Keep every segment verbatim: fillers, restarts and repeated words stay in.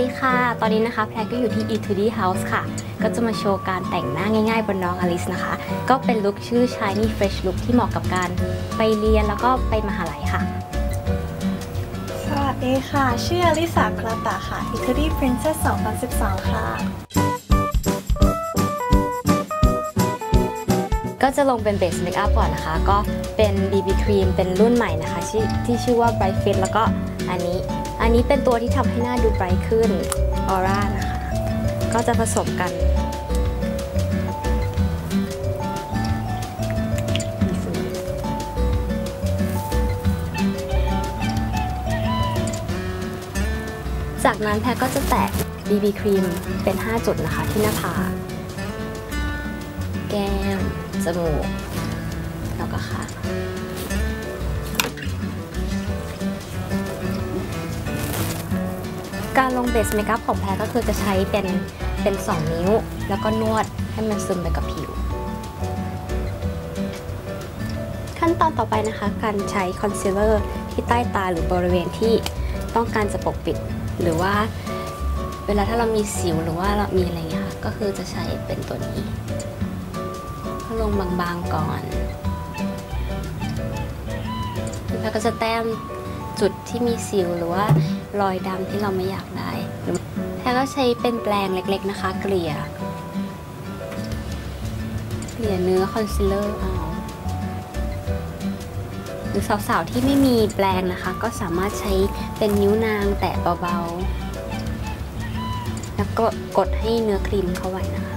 ดีค่ะตอนนี้นะคะแพรก็อยู่ที่ Etude House ค่ะก็จะมาโชว์การแต่งหน้าง่ายๆบนน้องอลิสนะคะก็เป็นลุคชื่อ Shiny Fresh Look ที่เหมาะกับการไปเรียนแล้วก็ไปมหาลัยค่ะสวัสดีค่ะชื่ออลิสา คลาตะค่ะ Etude Princess สองพันสิบสองค่ะก็จะลงเป็นเบสเมคอัพก่อนนะคะก็เป็น บี บี ครีมเป็นรุ่นใหม่นะคะที่ชื่อว่า Bright Fit แล้วก็อันนี้อันนี้เป็นตัวที่ทำให้หน้าดูไบรท์ขึ้นออร่านะคะก็จะผสมกันจากนั้นแพรก็จะแตะ บี บี ครีมเป็นห้าจุดนะคะที่หน้าผากแก้มจมูกแล้วก็ค่ะการลงเบสเมคอัพของแพรก็คือจะใช้เป็นเป็นสองนิ้วแล้วก็นวดให้มันซึมไปกับผิวขั้นตอนต่อไปนะคะการใช้คอนซีลเลอร์ที่ใต้ตาหรือบริเวณที่ต้องการจะปกปิดหรือว่าเวลาถ้าเรามีสิวหรือว่าเรามีอะไรเงี้ยค่ะก็คือจะใช้เป็นตัวนี้ก็ลงบางๆก่อนแล้วก็จะแต้มจุดที่มีสิวหรือว่ารอยดำที่เราไม่อยากได้แล้วก็ใช้เป็นแปรงเล็กๆนะคะเกลี่ยเกลี่ยเนื้อคอนซีลเลอร์เอาหรือสาวๆที่ไม่มีแปรงนะคะก็สามารถใช้เป็นนิ้วนางแตะเบาๆแล้วก็กดให้เนื้อครีมเข้าไว้นะคะ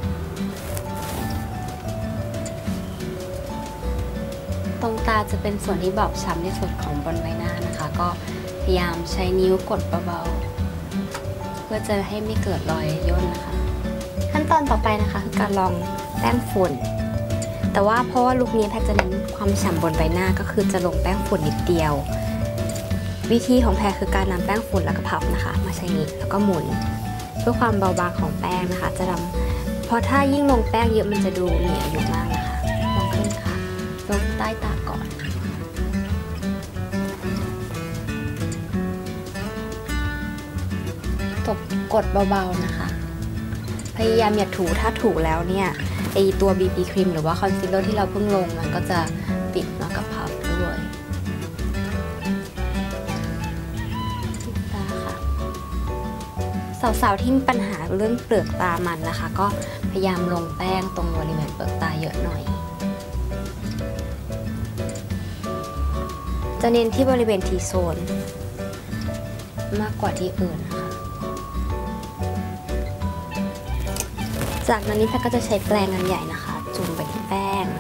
ตรงตาจะเป็นส่วนที่บอบช้ำที่สุดของบนใบหน้านะคะก็พยายามใช้นิ้วกดเบาๆเพื่อจะให้ไม่เกิดรอยย่นนะคะขั้นตอนต่อไปนะคะคือการลองแป้งฝุ่นแต่ว่าเพราะว่าลุคนี้แพรจะเน้นความฉ่ำบนใบหน้าก็คือจะลงแป้งฝุ่นนิดเดียววิธีของแพรคือการนำแป้งฝุ่นแล้วก็พับนะคะมาใช้นี้แล้วก็หมุนเพื่อความเบาบางของแป้งนะคะจะทำเพราะถ้ายิ่งลงแป้งเยอะมันจะดูเหนียวอยู่มากนะคะลองขึ้นค่ะลงใต้ตาก่อนตบกดเบาๆนะคะพยายามอย่าถูถ้าถูแล้วเนี่ยไอตัว บี บี ครีมหรือว่าคอนซีลเลอร์ที่เราเพิ่งลงมันก็จะปิดแล้วก็พับด้วยตาค่ะสาวๆที่มีปัญหาเรื่องเปลือกตามันนะคะก็พยายามลงแป้งตรงบริเวณเปลือกตาเยอะหน่อยจะเน้นที่บริเวณทีโซนมากกว่าที่อื่นนะคะจากนั้นนี่แพรก็จะใช้แปรงอันใหญ่นะคะจุ่มไปที่แป้ง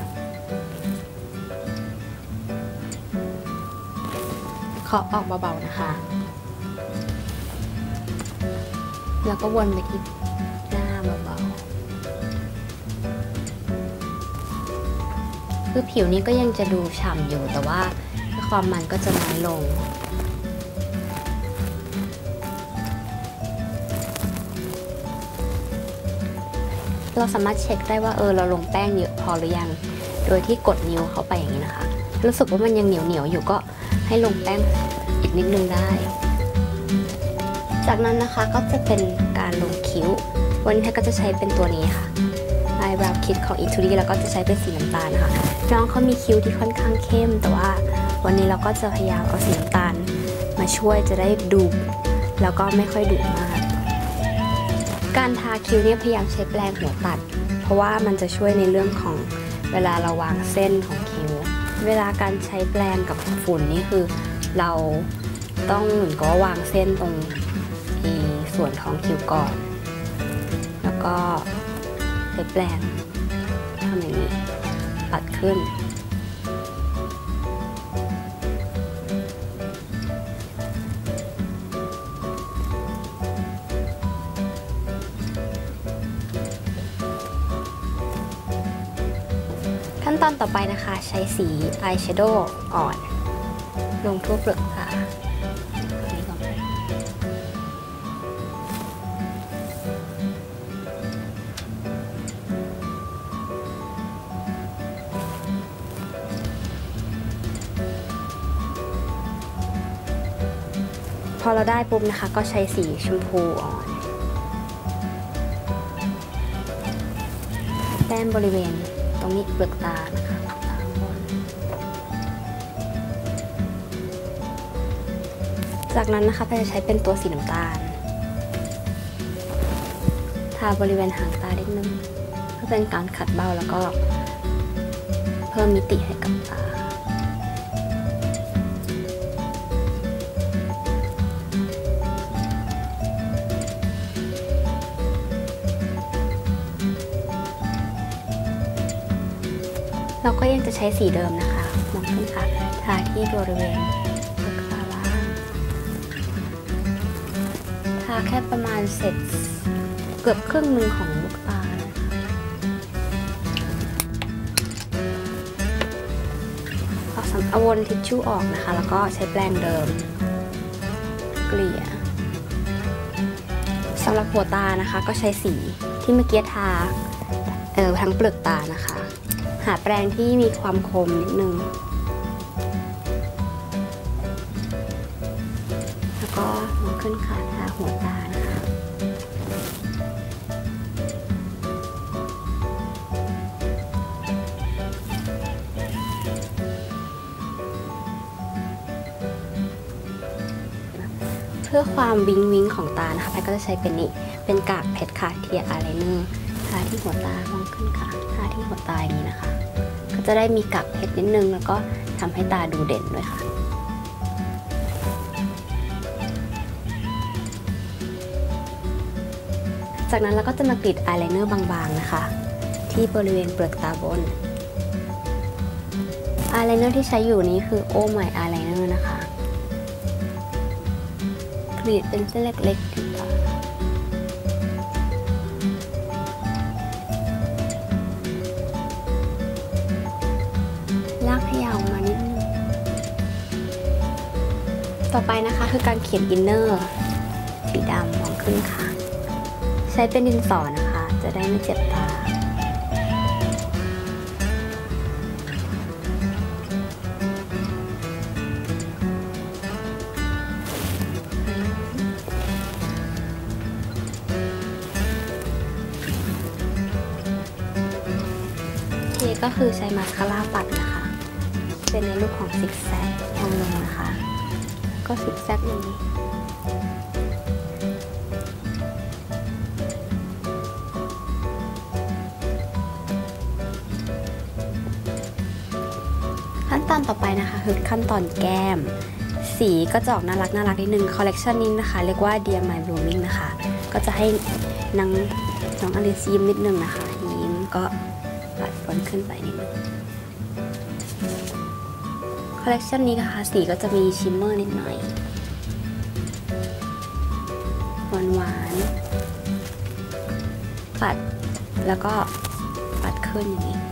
เคาะออกเบาๆนะคะแล้วก็วนไปที่หน้าเบาๆคือผิวนี้ก็ยังจะดูฉ่ำอยู่แต่ว่าความมันก็จะน้อยลงเราสามารถเช็คได้ว่าเออเราลงแป้งเยอะพอหรือยังโดยที่กดนิ้วเข้าไปอย่างนี้นะคะรู้สึกว่ามันยังเหนียวเหนียวอยู่ก็ให้ลงแป้งอีกนิดนึงได้จากนั้นนะคะก็จะเป็นการลงคิ้ววันนี้แพรก็จะใช้เป็นตัวนี้ค่ะ Eyebrow Kit ของ Etude แล้วก็จะใช้เป็นสีน้ำตาลนะคะน้องเขามีคิ้วที่ค่อนข้างเข้มแต่ว่าวันนี้เราก็จะพยายามเอาสีน้ำตาลมาช่วยจะได้ดูแล้วก็ไม่ค่อยดุมากการทาคิ้วเนี่ยพยายามใช้แปรงหัวตัดเพราะว่ามันจะช่วยในเรื่องของเวลาเราวางเส้นของคิ้วเวลาการใช้แปรงกับฝุ่นนี่คือเราต้องเหมือนกับวางเส้นตรงส่วนของคิ้วก่อนแล้วก็ใช้แปรงทำอย่างนี้ปัดขึ้นขั้นตอนต่อไปนะคะใช้สีอายแชโดว์อ่อนลงทั่วเปลือกตาพพอเราได้ปุ๊บนะคะก็ใช้สีชมพูอ่อนแต้มบริเวณตรงนี้เปลือกตานะคะจากนั้นนะคะเราจะใช้เป็นตัวสีน้ำตาลทาบริเวณหางตานิดนึงเพื่อเป็นการขัดเบ้าแล้วก็เพิ่มมิติให้กับตาเราก็ยังจะใช้สีเดิมนะคะมองขึ้นค่ะทาที่บริเวณเปลือกตาล่างทาแค่ประมาณเศษเกือบครึ่งหนึ่งของลูกตานะคะเอาสำเอาวนทิชชู่ออกนะคะแล้วก็ใช้แปรงเดิมเกลี่ยสำหรับหัวตานะคะก็ใช้สีที่เมื่อกี้ทาเออทั้งเปลือกตานะคะหาแปรงที่มีความคมนิดนึงแล้วก็มองขึ้นค่ะทาหัวตานะคะเพื่อความวิงวิงของตานะคะแพทก็จะใช้เป็นนี่เป็นกากเพชรค่ะเทียร์อายไลเนอร์ทาที่หัวตามองขึ้นค่ะทาที่หัวตาอย่างนี้นะคะก็จะได้มีกากเพชรนิดนึงแล้วก็ทำให้ตาดูเด่นด้วยค่ะจากนั้นเราก็จะมากรีดอายไลเนอร์บางๆนะคะที่บริเวณเปลือกตาบนอายไลเนอร์ที่ใช้อยู่นี้คือโอไมอายไลเนอร์นะคะกรีดเป็นเส้นเล็กๆที่ตาลากให้ยาวมานิดนึงต่อไปนะคะคือการเขียนอินเนอร์สีดำมองขึ้นค่ะใช้เป็นดินสอนะคะจะได้ไม่เจ็บตาโอเคก็คือใช้มาสคาร่าปัดนะคะเป็นในรูปของซิกแซกลงลงนะคะก็ซิกแซกอย่างนี้ขั้นตอนต่อไปนะคะคือขั้นตอนแก้มสีก็จะออกน่ารักน่ารักนิดนึงคอลเลกชันนี้นะคะเรียกว่า Dear My Blooming นะคะก็จะให้นางน้องอลิซยิ้มนิดนึงนะคะยิ้มก็ปัดฝนขึ้นไปนิดนึงคอลเลกชันนี้นะคะสีก็จะมีชิมเมอร์นิดหน่อยหวานหวานปัดแล้วก็ปัดขึ้นอย่างนี้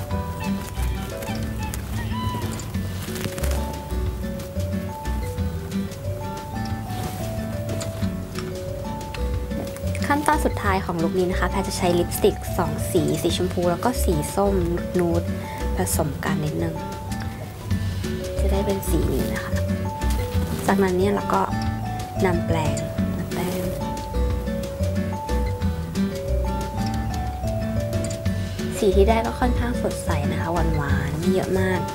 ขั้นตอนสุดท้ายของลุคนี้นะคะแพรจะใช้ลิปสติกสองสีสีชมพูแล้วก็สีส้มนูดผสมกันนิดนึงจะได้เป็นสีนี้นะคะจากนั้นเนี่ยเราก็นำแปรงมาแต้มสีที่ได้ก็ค่อนข้างสดใสนะคะหวานหวานไม่เยอะมาก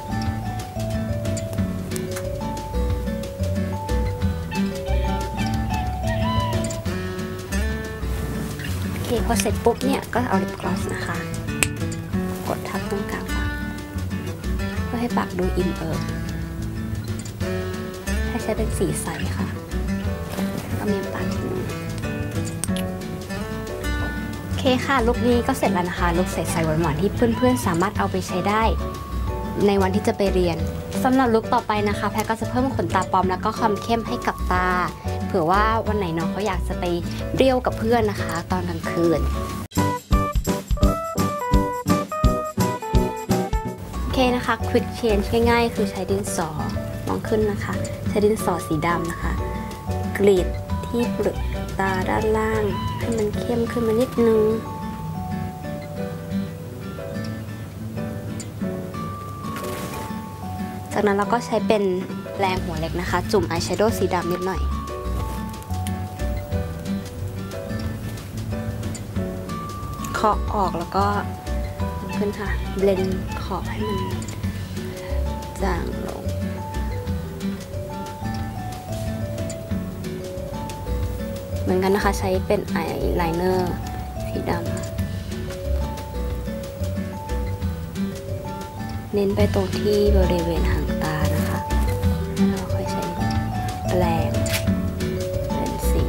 พอเสร็จปุ๊บเนี่ยก็เอาลิปกลอสนะคะกดทับตรงกลางปากเพื่อให้ปากดูอิ่มเอิบให้ใช้เป็นสีใสค่ะก็เมียมปากนิดนึงโอเคค่ะลุคนี้ก็เสร็จแล้วนะคะลุคใสๆหวานๆที่เพื่อนๆสามารถเอาไปใช้ได้ในวันที่จะไปเรียนสำหรับลุคต่อไปนะคะแพรก็จะเพิ่มขนตาปลอมแล้วก็ความเข้มให้กับตาเผื่อว่าวันไหนน้องเขาอยากจะไปเรียวกับเพื่อนนะคะตอนกลางคืนโอเคนะคะ Quick Change ง่ายๆคือใช้ดินสอมองขึ้นนะคะใช้ดินสอสีดำนะคะกรีดที่เปลือกตาด้านล่างให้มันเข้มขึ้นมานิดนึงจากนั้นเราก็ใช้เป็นแปรงหัวเล็กนะคะจุ่มอายแชโดว์สีดำนิดหน่อยเคาะออกแล้วก็ขึ้นค่ะเบลนด์ขอบให้มันจางลงเหมือนกันนะคะใช้เป็นไอไลเนอร์สีดำเน้นไปตรงที่บริเวณหางตานะคะแล้วเราค่อยใช้แปรงเป็นสี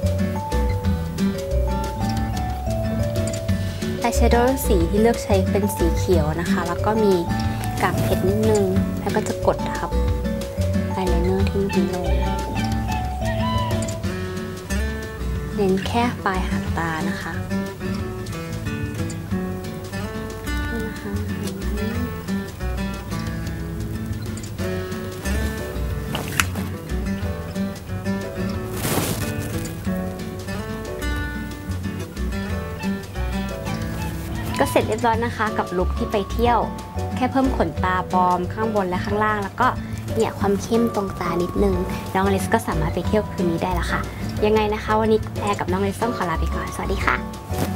อายแชโดว์สีที่เลือกใช้เป็นสีเขียวนะคะแล้วก็มีกากเพชรนิดนึงแล้วก็จะกดทับอายไลเนอร์ที่ทิ้งลงเน้นแค่ปลายหางตานะคะก็เสร็จเรียบร้อยนะคะกับลุคที่ไปเที่ยวแค่เพิ่มขนตาปลอมข้างบนและข้างล่างแล้วก็เนี่ยความเข้มตรงตานิดนึงน้องอลิสก็สามารถไปเที่ยวคืนนี้ได้แล้วค่ะยังไงนะคะวันนี้แอร์กับน้องอลิสต้องขอลาไปก่อนสวัสดีค่ะ